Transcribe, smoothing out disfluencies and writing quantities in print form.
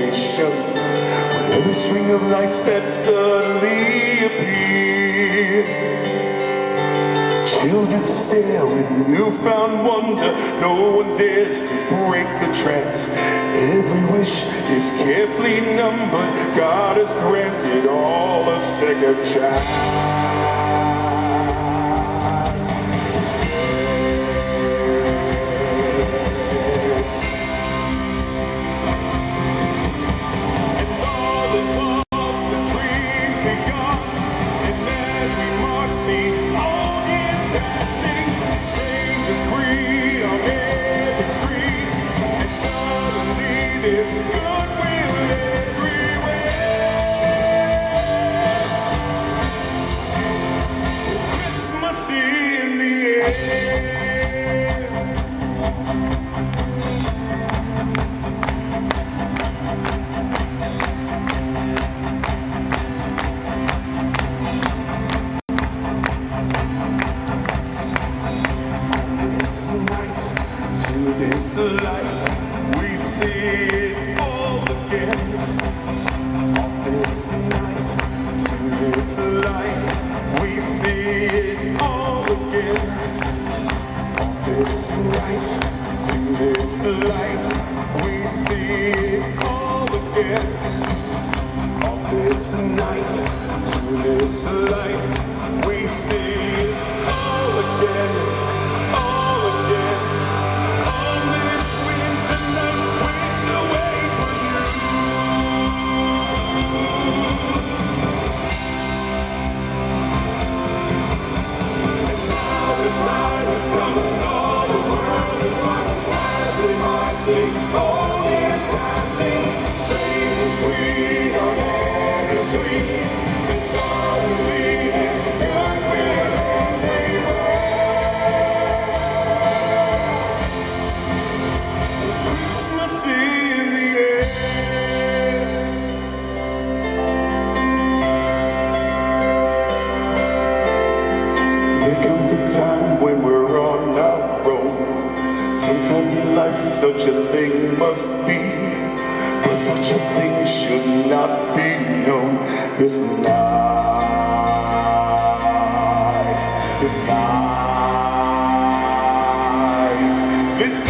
celebration with every string of lights that suddenly appears. Children stare with newfound wonder. No one dares to break the trance. Every wish is carefully numbered. God has granted all a second chance. This light, we see it all again. On this night, to this light, we see it all again. On this night, to this light, we see it all again. On this night, to this light, we see it all again. All is passing, strangers greet on every street, and suddenly there's goodwill everywhere. It's Christmas in the air. There comes a time when we're on our own. Sometimes in life such a thing must be, but such a thing should not be known. This night, this night, this night.